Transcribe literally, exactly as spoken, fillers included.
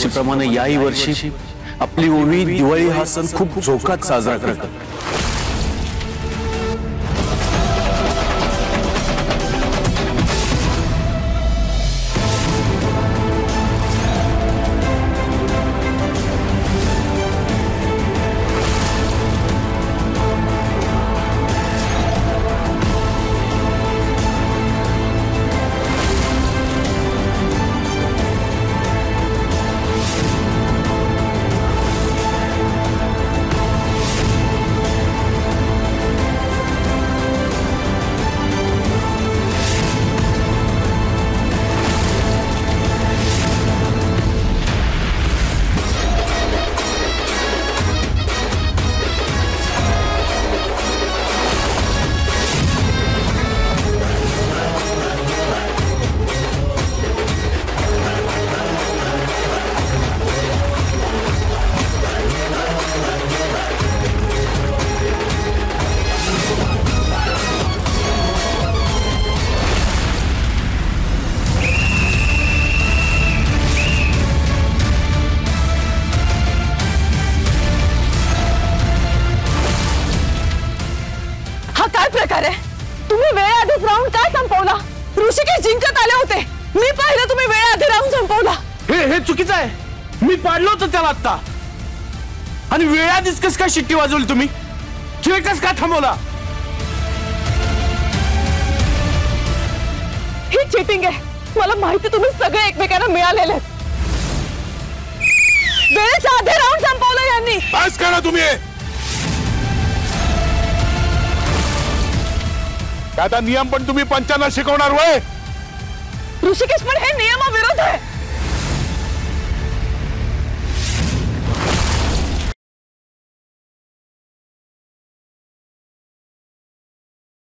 दरवर्षीप्रमाणे याही वर्षी आपली ओवी दिवाळी हा सण खूप जोखात साजरा करतात। तुम्ही वेळेआधीच राहून काय संपवला? ऋषिकेश जिंकत आले होते, मी पाहिलं तुम्ही वेळेआधी राहून संपवला। हे हे चुकीचं आहे, मी पाडलो होतं त्याला आता, आणि वेळेआधीच कस काय शिट्टी वाजवली तुम्ही? खेळ कस काय थांबवला? ही चीटिंग आहे, मला माहिती तुम्ही सगळे एकमेकांना मिळालेले। वेळेच्या आधी राहून संपवलं यांनी। बस करा तुम्ही, आता नियम पण तुम्ही पंचांना शिकवणार वय? ऋषिकेश पण हे नियमाविरुद्ध आहे।